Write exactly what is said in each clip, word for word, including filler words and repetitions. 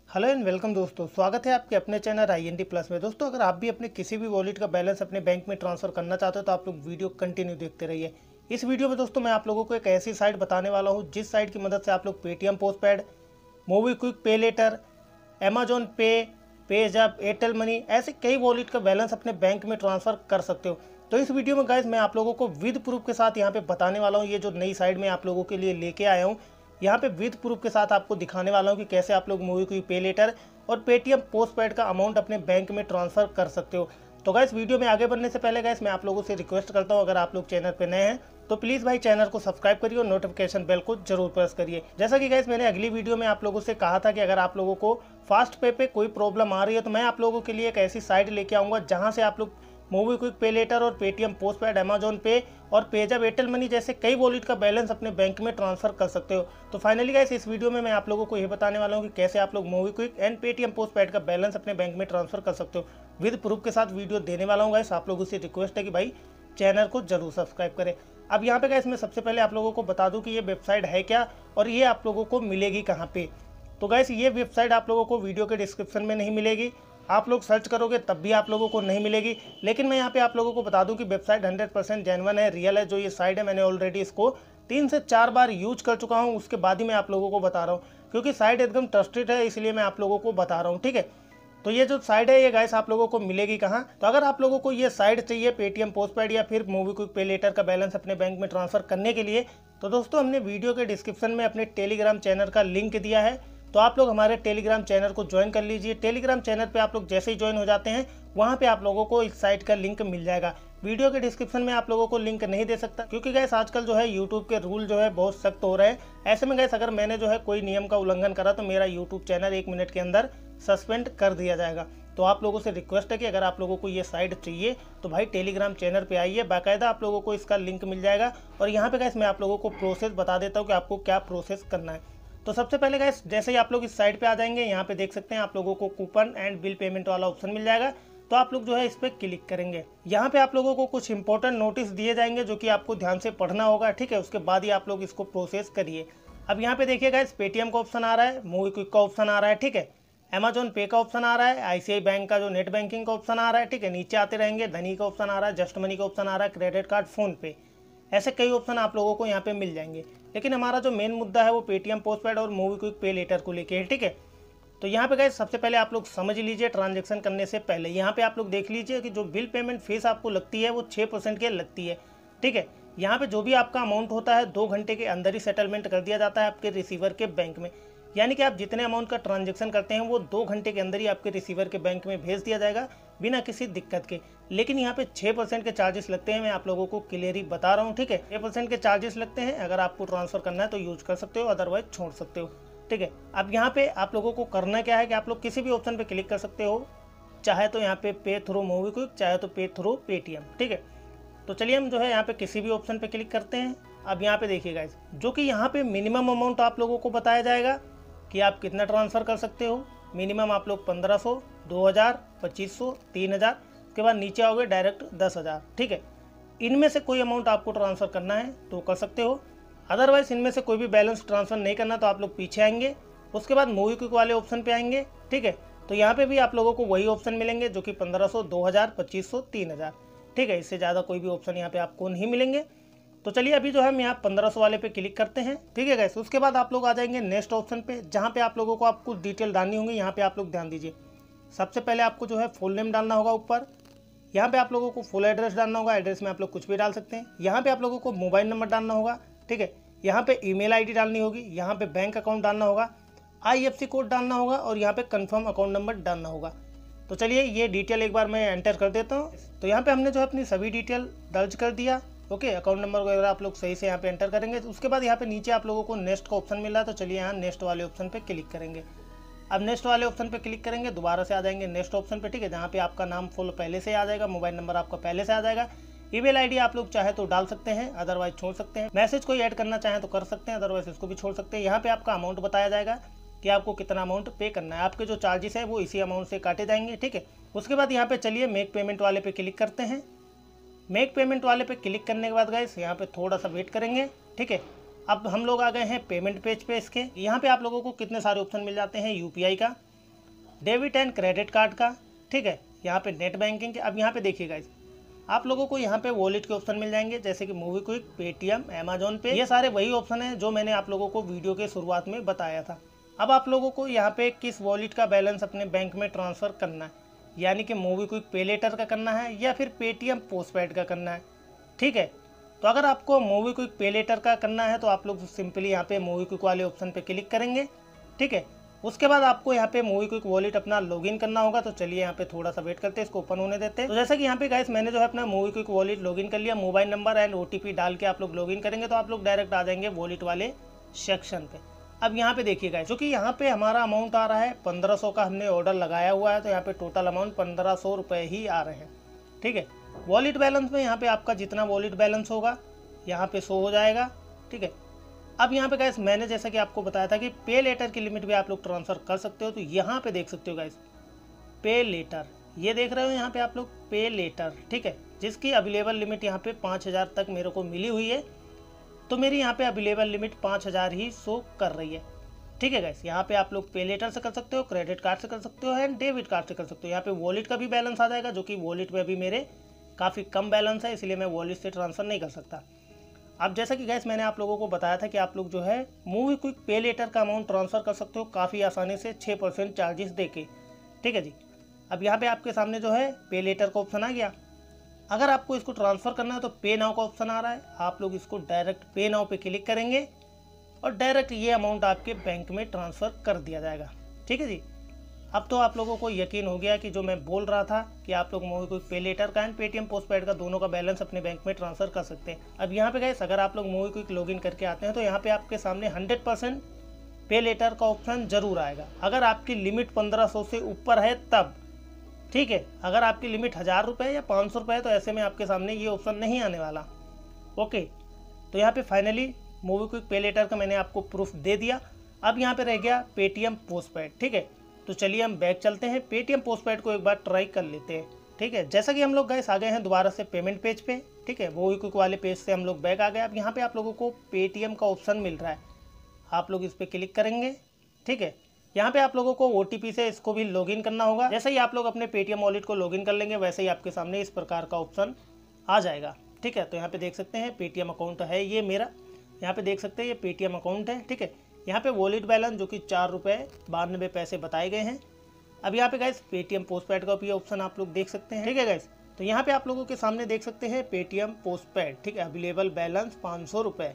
Hello and welcome दोस्तों, स्वागत है आपके अपने channel I N D plus में। दोस्तों, अगर आप भी अपने किसी भी वॉलेट का बैलेंस अपने बैंक में ट्रांसफर करना चाहते हो तो आप लोग वीडियो कंटिन्यू देखते रहिए। इस वीडियो में दोस्तों मैं आप लोगों को एक ऐसी साइट बताने वाला हूं जिस साइट की मदद से आप लोग Paytm postpaid, MobiKwik pay later, Amazon Pay, PayZapp, Airtel money ऐसे कई वॉलेट का बैलेंस अपने बैंक में ट्रांसफर कर सकते हो। तो इस वीडियो में गाइस मैं आप लोगों को विद प्रूफ के साथ यहाँ पे बताने वाला हूँ। ये जो नई साइट में आप लोगों के लिए लेके आया हूँ, यहाँ पे विद प्रूफ के साथ आपको दिखाने वाला हूँ कि कैसे आप लोग मोबीक्विक पे लेटर और पेटीएम पोस्टपेड का अमाउंट अपने बैंक में ट्रांसफर कर सकते हो। तो गाइस वीडियो में आगे बढ़ने से पहले गाइस मैं आप लोगों से रिक्वेस्ट करता हूँ, अगर आप लोग चैनल पे नए हैं तो प्लीज भाई चैनल को सब्सक्राइब करिए और नोटिफिकेशन बेल को जरूर प्रेस करिए। जैसा कि गाइस मैंने अगली वीडियो में आप लोगों से कहा था कि अगर आप लोगों को फास्ट पे पे कोई प्रॉब्लम आ रही है तो मैं आप लोगों के लिए एक ऐसी साइट लेके आऊँगा जहाँ से आप लोग मोबीक्विक पे लेटर और पेटीएम पोस्टपेड, अमेजॉन पे और पेजैप, एयरटेल मनी जैसे कई वॉलेट का बैलेंस अपने बैंक में ट्रांसफर कर सकते हो। तो फाइनली गाइस इस वीडियो में मैं आप लोगों को ये बताने वाला हूँ कि कैसे आप लोग मोबीक्विक एंड पेटीएम पोस्टपेड का बैलेंस अपने बैंक में ट्रांसफर कर सकते हो। विद प्रूफ के साथ वीडियो देने वाला हूँ गाइस। आप लोगों से रिक्वेस्ट है कि भाई चैनल को जरूर सब्सक्राइब करें। अब यहाँ पे गाइस मैं सबसे पहले आप लोगों को बता दूँ कि ये वेबसाइट है क्या और ये आप लोगों को मिलेगी कहाँ पे। तो गाइस ये वेबसाइट आप लोगों को वीडियो के डिस्क्रिप्शन में नहीं मिलेगी, आप लोग सर्च करोगे तब भी आप लोगों को नहीं मिलेगी। लेकिन मैं यहाँ पे आप लोगों को बता दूं कि वेबसाइट हंड्रेड परसेंट जेन्युइन है, रियल है। जो ये साइट है मैंने ऑलरेडी इसको तीन से चार बार यूज कर चुका हूँ, उसके बाद ही मैं आप लोगों को बता रहा हूँ, क्योंकि साइट एकदम ट्रस्टेड है, इसलिए मैं आप लोगों को बता रहा हूँ। ठीक है, तो ये जो साइट है ये गाइस आप लोगों को मिलेगी कहाँ। तो अगर आप लोगों को ये साइट चाहिए पेटीएम पोस्टपेड या फिर मोबीक्विक पे लेटर का बैलेंस अपने बैंक में ट्रांसफर करने के लिए, तो दोस्तों हमने वीडियो के डिस्क्रिप्शन में अपने टेलीग्राम चैनल का लिंक दिया है। तो आप लोग हमारे टेलीग्राम चैनल को ज्वाइन कर लीजिए। टेलीग्राम चैनल पे आप लोग जैसे ही ज्वाइन हो जाते हैं वहाँ पे आप लोगों को इस साइट का लिंक मिल जाएगा। वीडियो के डिस्क्रिप्शन में आप लोगों को लिंक नहीं दे सकता, क्योंकि गैस आजकल जो है यूट्यूब के रूल जो है बहुत सख्त हो रहे हैं। ऐसे में गैस अगर मैंने जो है कोई नियम का उल्लंघन करा तो मेरा यूट्यूब चैनल एक मिनट के अंदर सस्पेंड कर दिया जाएगा। तो आप लोगों से रिक्वेस्ट है कि अगर आप लोगों को ये साइट चाहिए तो भाई टेलीग्राम चैनल पे आइए, बाकायदा आप लोगों को इसका लिंक मिल जाएगा। और यहाँ पे गैस मैं आप लोगों को प्रोसेस बता देता हूँ कि आपको क्या प्रोसेस करना है। तो सबसे पहले गाइस जैसे ही आप लोग इस साइट पे आ जाएंगे, यहाँ पे देख सकते हैं आप लोगों को कूपन एंड बिल पेमेंट वाला ऑप्शन मिल जाएगा। तो आप लोग जो है इस पर क्लिक करेंगे। यहाँ पे आप लोगों को कुछ इंपॉर्टेंट नोटिस दिए जाएंगे जो कि आपको ध्यान से पढ़ना होगा। ठीक है, उसके बाद ही आप लोग इसको प्रोसेस करिए। अब यहाँ पे देखिए गाइस पेटीएम का ऑप्शन आ रहा है, मोबीक्विक का ऑप्शन आ रहा है, ठीक है, अमेजॉन पे का ऑप्शन आ रहा है, आईसीआई बैंक का जो नेट बैंकिंग का ऑप्शन आ रहा है, ठीक है, नीचे आते रहेंगे, धनी का ऑप्शन आ रहा है, जस्ट मनी का ऑप्शन आ रहा है, क्रेडिट कार्ड, फोन पे, ऐसे कई ऑप्शन आप लोगों को यहाँ पे मिल जाएंगे। लेकिन हमारा जो मेन मुद्दा है वो पेटीएम पोस्टपेड और मोबीक्विक पे लेटर को लेके है। ठीक है, तो यहाँ पे गाइस सबसे पहले आप लोग समझ लीजिए, ट्रांजैक्शन करने से पहले यहाँ पे आप लोग देख लीजिए कि जो बिल पेमेंट फीस आपको लगती है वो छः परसेंट की लगती है। ठीक है, यहाँ पे जो भी आपका अमाउंट होता है दो घंटे के अंदर ही सेटलमेंट कर दिया जाता है आपके रिसीवर के बैंक में। यानी कि आप जितने अमाउंट का ट्रांजैक्शन करते हैं वो दो घंटे के अंदर ही आपके रिसीवर के बैंक में भेज दिया जाएगा बिना किसी दिक्कत के। लेकिन यहाँ पे छः परसेंट के चार्जेस लगते हैं, मैं आप लोगों को क्लियरली बता रहा हूँ। ठीक है, छः परसेंट के चार्जेस लगते हैं। अगर आपको ट्रांसफर करना है तो यूज कर सकते हो, अदरवाइज छोड़ सकते हो। ठीक है, अब यहाँ पे आप लोगों को करना क्या है कि आप लोग किसी भी ऑप्शन पे क्लिक कर सकते हो, चाहे तो यहाँ पे पे थ्रू मोबीक्विक, चाहे तो पे थ्रू पेटीएम। ठीक है, तो चलिए हम जो है यहाँ पे किसी भी ऑप्शन पे क्लिक करते हैं। अब यहाँ पे देखिए गाइस, जो कि यहाँ पे मिनिमम अमाउंट आप लोगों को बताया जाएगा कि आप कितना ट्रांसफ़र कर सकते हो। मिनिमम आप लोग पंद्रह सौ, दो हज़ार, पच्चीस सौ, तीन हज़ार, उसके बाद नीचे आओगे डायरेक्ट दस हज़ार। ठीक है, इनमें से कोई अमाउंट आपको ट्रांसफ़र करना है तो कर सकते हो, अदरवाइज इनमें से कोई भी बैलेंस ट्रांसफ़र नहीं करना तो आप लोग पीछे आएंगे। उसके बाद मोबीक्विक वाले ऑप्शन पे आएंगे। ठीक है, तो यहाँ पे भी आप लोगों को वही ऑप्शन मिलेंगे जो कि पंद्रह सौ, दो हज़ार, पच्चीस सौ, तीन हज़ार। ठीक है, इससे ज़्यादा कोई भी ऑप्शन यहाँ पे आपको नहीं मिलेंगे। तो चलिए अभी जो है हम यहाँ पंद्रह सौ वाले पे क्लिक करते हैं। ठीक है गाइस, उसके बाद आप लोग आ जाएंगे नेक्स्ट ऑप्शन पे, जहाँ पे आप लोगों को आप कुछ डिटेल डालनी होंगी। यहाँ पे आप लोग ध्यान दीजिए, सबसे पहले आपको जो है फुल नेम डालना होगा ऊपर। यहाँ पे आप लोगों को फुल एड्रेस डालना होगा, एड्रेस में आप लोग कुछ भी डाल सकते हैं। यहाँ पे आप लोगों को मोबाइल नंबर डालना होगा। ठीक है, यहाँ पे ईमेल आईडी डालनी होगी, यहाँ पे बैंक अकाउंट डालना होगा, आईएफएससी कोड डालना होगा और यहाँ पे कंफर्म अकाउंट नंबर डालना होगा। तो चलिए ये डिटेल एक बार मैं एंटर कर देता हूँ। तो यहाँ पे हमने जो है अपनी सभी डिटेल दर्ज कर दिया। ओके, अकाउंट नंबर वगैरह आप लोग सही से यहाँ पे एंटर करेंगे। उसके बाद यहाँ पे नीचे आप लोगों को नेक्स्ट का ऑप्शन मिल रहा है, तो चलिए यहाँ नेक्स्ट वाले ऑप्शन पे क्लिक करेंगे। अब नेक्स्ट वाले ऑप्शन पे क्लिक करेंगे, दोबारा से आ जाएंगे नेक्स्ट ऑप्शन पे। ठीक है, जहाँ पे आपका नाम फुल पहले से आ जाएगा, मोबाइल नंबर आपका पहले से आ जाएगा, ईमेल आईडी आप लोग चाहे तो डाल सकते हैं, अदरवाइज छोड़ सकते हैं। मैसेज कोई ऐड करना चाहें तो कर सकते हैं, अदरवाइज इसको भी छोड़ सकते हैं। यहाँ पे आपका अमाउंट बताया जाएगा कि आपको कितना अमाउंट पे करना है। आपके जो चार्जेस है वो इसी अमाउंट से काटे जाएंगे। ठीक है, उसके बाद यहाँ पे चलिए मेक पेमेंट वाले पे क्लिक करते हैं। मेक पेमेंट वाले पे क्लिक करने के बाद गाइस यहाँ पे थोड़ा सा वेट करेंगे। ठीक है, अब हम लोग आ गए हैं पेमेंट पेज पे। इसके यहाँ पे आप लोगों को कितने सारे ऑप्शन मिल जाते हैं यूपीआई का। डेबिट एंड क्रेडिट कार्ड का, ठीक है, यहाँ पे नेट बैंकिंग के। अब यहाँ पे देखिए गाइस, आप लोगों को यहाँ पे वॉलेट के ऑप्शन मिल जाएंगे, जैसे कि मूवी क्विक, पेटीएम, अमेजोन पे। ये सारे वही ऑप्शन हैं जो मैंने आप लोगों को वीडियो के शुरुआत में बताया था। अब आप लोगों को यहाँ पे किस वॉलेट का बैलेंस अपने बैंक में ट्रांसफ़र करना है, यानी कि मूवी क्विक पे लेटर का करना है या फिर पेटीएम पोस्टपेड का करना है, ठीक है। तो अगर आपको मूवी क्विक पे लेटर का करना है तो आप लोग सिंपली यहाँ पे मूवी क्विक वाले ऑप्शन पे क्लिक करेंगे, ठीक है। उसके बाद आपको यहाँ पे मूवी क्विक वॉलेट अपना लॉगिन करना होगा। तो चलिए यहाँ पे थोड़ा सा वेट करते हैं, इसको ओपन होने देते हैं। तो जैसा कि यहाँ पे गाइस मैंने जो है अपना मूवी क्विक वॉलेट लॉगिन कर लिया। मोबाइल नंबर एंड ओटीपी डाल के आप लोग लॉगिन करेंगे तो आप लोग डायरेक्ट आ जाएंगे वॉलेट वाले सेक्शन पे। अब यहाँ पे देखिए गाइस, क्योंकि यहाँ पे हमारा अमाउंट आ रहा है पंद्रह सौ का, हमने ऑर्डर लगाया हुआ है, तो यहाँ पे टोटल अमाउंट पंद्रह सौ रुपये ही आ रहे हैं, ठीक है। वॉलेट बैलेंस में यहाँ पे आपका जितना वॉलेट बैलेंस होगा यहाँ पे शो हो जाएगा, ठीक है। अब यहाँ पे गाइस मैंने जैसा कि आपको बताया था कि पे लेटर की लिमिट भी आप लोग ट्रांसफ़र कर सकते हो। तो यहाँ पे देख सकते हो गाइस, पे लेटर, ये देख रहे हो यहाँ पे आप लोग पे लेटर, ठीक है, जिसकी अवेलेबल लिमिट यहाँ पे पाँच हज़ार तक मेरे को मिली हुई है। तो मेरी यहाँ पे अवेलेबल लिमिट पाँच हज़ार ही शो कर रही है, ठीक है गाइस। यहाँ पे आप लोग पे लेटर से कर सकते हो, क्रेडिट कार्ड से कर सकते हो एंड डेबिट कार्ड से कर सकते हो। यहाँ पे वॉलेट का भी बैलेंस आ जाएगा, जो कि वॉलेट में अभी मेरे काफ़ी कम बैलेंस है, इसलिए मैं वॉलेट से ट्रांसफ़र नहीं कर सकता। अब जैसा कि गाइस मैंने आप लोगों को बताया था कि आप लोग जो है मूवी क्विक पे लेटर का अमाउंट ट्रांसफ़र कर सकते हो काफ़ी आसानी से छः परसेंट चार्जेस दे के, ठीक है जी। अब यहाँ पे आपके सामने जो है पे लेटर का ऑप्शन आ गया। अगर आपको इसको ट्रांसफ़र करना है तो पे नाउ का ऑप्शन आ रहा है, आप लोग इसको डायरेक्ट पे नाउ पे क्लिक करेंगे और डायरेक्ट ये अमाउंट आपके बैंक में ट्रांसफ़र कर दिया जाएगा, ठीक है जी। अब तो आप लोगों को यकीन हो गया कि जो मैं बोल रहा था कि आप लोग मूवी क्विक पे लेटर का एंड पेटीएम पोस्टपेड का दोनों का बैलेंस अपने बैंक में ट्रांसफ़र कर सकते हैं। अब यहाँ पे गाइस अगर आप लोग मूवी क्विक लॉगिन करके आते हैं तो यहाँ पे आपके सामने हंड्रेड परसेंट पे लेटर का ऑप्शन जरूर आएगा, अगर आपकी लिमिट पंद्रह सौ से ऊपर है तब, ठीक है। अगर आपकी लिमिट हज़ार रुपये या पाँच सौ रुपये है तो ऐसे में आपके सामने ये ऑप्शन नहीं आने वाला, ओके। तो यहाँ पे finally MobiKwik pay later का मैंने आपको प्रूफ दे दिया। अब यहाँ पे रह गया पेटीएम पोस्टपेड, ठीक है। तो चलिए हम बैक चलते हैं, पेटीएम पोस्टपेड को एक बार ट्राई कर लेते हैं, ठीक है। जैसा कि हम लोग गाइस आ गए हैं दोबारा से पेमेंट पेज पे, ठीक है, मूवी क्विक वाले पेज से हम लोग बैक आ गए। अब यहाँ पे आप लोगों को पेटीएम का ऑप्शन मिल रहा है, आप लोग इस पर क्लिक करेंगे, ठीक है। यहाँ पे आप लोगों को ओटीपी से इसको भी लॉगिन करना होगा। जैसे ही आप लोग अपने पेटीएम वॉलेट को लॉगिन कर लेंगे वैसे ही आपके सामने इस प्रकार का ऑप्शन आ जाएगा, ठीक है। तो यहाँ पे देख सकते हैं पेटीएम अकाउंट है ये मेरा, यहाँ पे देख सकते हैं ये पेटीएम अकाउंट है, ठीक है। यहाँ पे वॉलेट बैलेंस जो कि चार रुपये बानवे पैसे बताए गए हैं। अब यहाँ पे गाइस पेटीएम पोस्टपेड का भी ऑप्शन आप लोग देख सकते हैं, ठीक है गाइस। तो यहाँ पे आप लोगों के सामने देख सकते हैं पेटीएम पोस्टपेड, ठीक है, अवेलेबल बैलेंस पाँच सौ रुपये,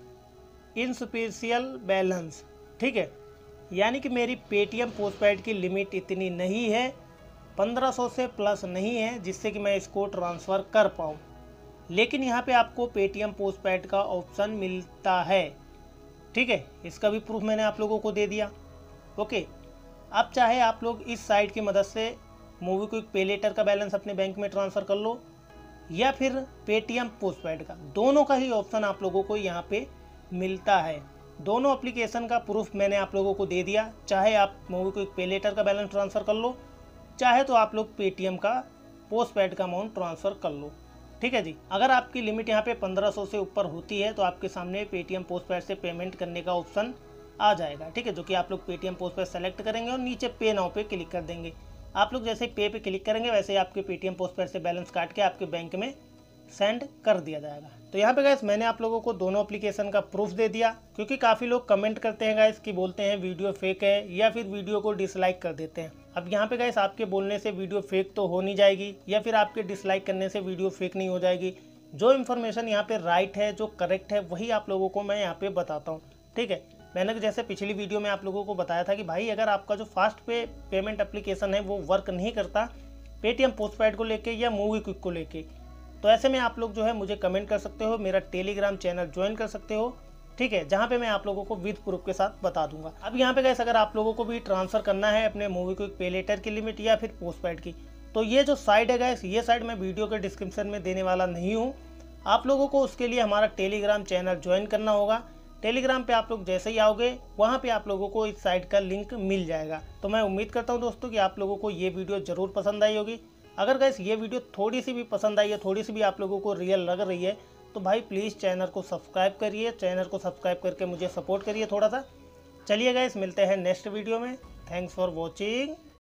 इनसफिशियल बैलेंस, ठीक है, यानी कि मेरी पेटीएम पोस्टपेड की लिमिट इतनी नहीं है, पंद्रह सौ से प्लस नहीं है जिससे कि मैं इसको ट्रांसफ़र कर पाऊँ। लेकिन यहाँ पे आपको पेटीएम पोस्टपेड का ऑप्शन मिलता है, ठीक है, इसका भी प्रूफ मैंने आप लोगों को दे दिया, ओके। अब चाहे आप लोग इस साइट की मदद से मूवी क्विक पे लेटर का बैलेंस अपने बैंक में ट्रांसफ़र कर लो या फिर पेटीएम पोस्टपेड का, दोनों का ही ऑप्शन आप लोगों को यहाँ पे मिलता है। दोनों एप्लीकेशन का प्रूफ मैंने आप लोगों को दे दिया, चाहे आप मूवी क्विक पे लेटर का बैलेंस ट्रांसफ़र कर लो, चाहे तो आप लोग पेटीएम का पोस्टपेड का अमाउंट ट्रांसफ़र कर लो, ठीक है जी। अगर आपकी लिमिट यहाँ पे पंद्रह सौ से ऊपर होती है तो आपके सामने पेटीएम पोस्टपेड से पेमेंट करने का ऑप्शन आ जाएगा, ठीक है, जो कि आप लोग पेटीएम पोस्टपेड सेलेक्ट करेंगे और नीचे पे नाउ पे क्लिक कर देंगे। आप लोग जैसे पे पे क्लिक करेंगे वैसे ही आपके पेटीएम पोस्टपेड से बैलेंस काट के आपके बैंक में सेंड कर दिया जाएगा। तो यहाँ पे गाइस मैंने आप लोगों को दोनों एप्लीकेशन का प्रूफ दे दिया, क्योंकि काफ़ी लोग कमेंट करते हैं गाइस कि बोलते हैं वीडियो फेक है या फिर वीडियो को डिसलाइक कर देते हैं। अब यहाँ पे गाइस आपके बोलने से वीडियो फेक तो हो नहीं जाएगी या फिर आपके डिसलाइक करने से वीडियो फेक नहीं हो जाएगी। जो इन्फॉर्मेशन यहाँ पे राइट है, जो करेक्ट है, वही आप लोगों को मैं यहाँ पे बताता हूँ, ठीक है। मैंने जैसे पिछली वीडियो में आप लोगों को बताया था कि भाई अगर आपका जो फास्ट पे पेमेंट एप्लीकेशन है वो वर्क नहीं करता पेटीएम पोस्टपेड को लेके या मूवी क्विक को लेके, तो ऐसे में आप लोग जो है मुझे कमेंट कर सकते हो, मेरा टेलीग्राम चैनल ज्वाइन कर सकते हो, ठीक है, जहाँ पे मैं आप लोगों को विद प्रूफ के साथ बता दूंगा। अब यहाँ पे गैस अगर आप लोगों को भी ट्रांसफ़र करना है अपने मूवी क्विक पे लेटर की लिमिट या फिर पोस्टपेड की, तो ये जो साइट है गैस, ये साइट मैं वीडियो के डिस्क्रिप्शन में देने वाला नहीं हूँ। आप लोगों को उसके लिए हमारा टेलीग्राम चैनल ज्वाइन करना होगा। टेलीग्राम पे आप लोग जैसे ही आओगे वहाँ पे आप लोगों को इस साइट का लिंक मिल जाएगा। तो मैं उम्मीद करता हूँ दोस्तों कि आप लोगों को ये वीडियो ज़रूर पसंद आई होगी। अगर गैस ये वीडियो थोड़ी सी भी पसंद आई है, थोड़ी सी भी आप लोगों को रियल लग रही है, तो भाई प्लीज़ चैनल को सब्सक्राइब करिए, चैनल को सब्सक्राइब करके मुझे सपोर्ट करिए थोड़ा सा। चलिए गैस मिलते हैं नेक्स्ट वीडियो में। Thanks for watching.